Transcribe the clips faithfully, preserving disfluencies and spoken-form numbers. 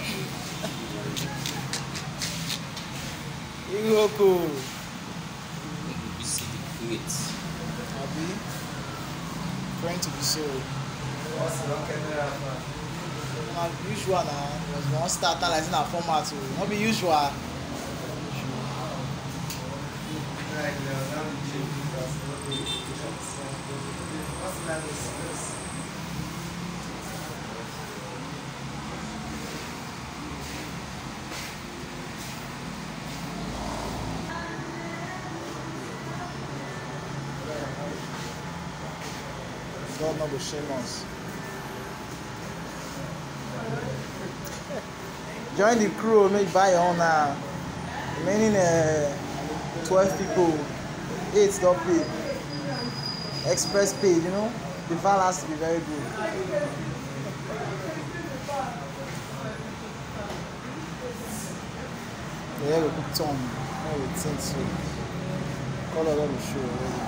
Iroko. You see the great. Abi. Trying to be so. Na usual na. Was one start now like na format o. No be usual. God no go shame us. Join the crew, make buy your own now. Remaining uh, twelve people, eight don't pay. Express pay, you know. The file has to be very good. Yeah, we put on. I would think so. Color let me show already.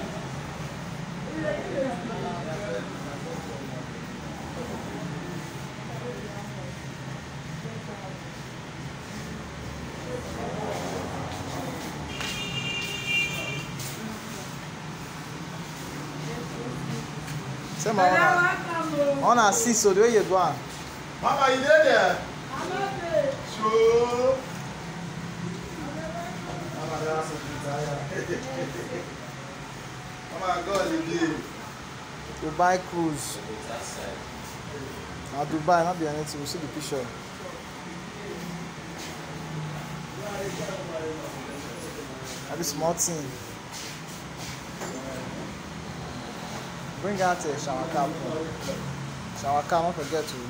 Say my owner. Owner see so the way you do am. Mama, you there? I'm not there. Sure. Mama, that's a bit tired. Mama, God, you did. Dubai cruise. Now Dubai, not be anything. We see the picture. That is small thing. Bring out a shower cap. Shower cap, don't forget to.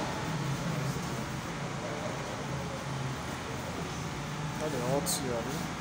Hadi hot suyu abi.